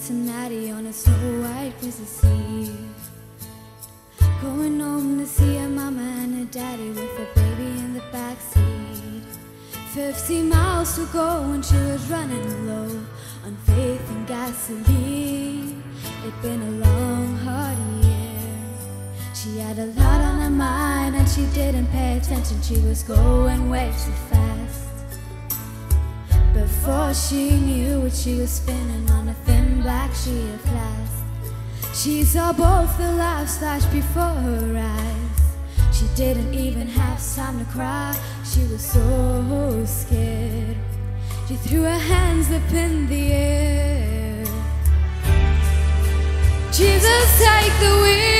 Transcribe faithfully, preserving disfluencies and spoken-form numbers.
Cincinnati on a snow white Christmas Eve. Going home to see her mama and her daddy with a baby in the backseat. Fifty miles to go when she was running low on faith and gasoline. It'd been a long, hard year. She had a lot on her mind and she didn't pay attention. She was going way too fast. Before she knew it, she was spinning on a thin black sheet of glass. She saw both the lives flash before her eyes. She didn't even have time to cry. She was so scared. She threw her hands up in the air. Jesus, take the wheel.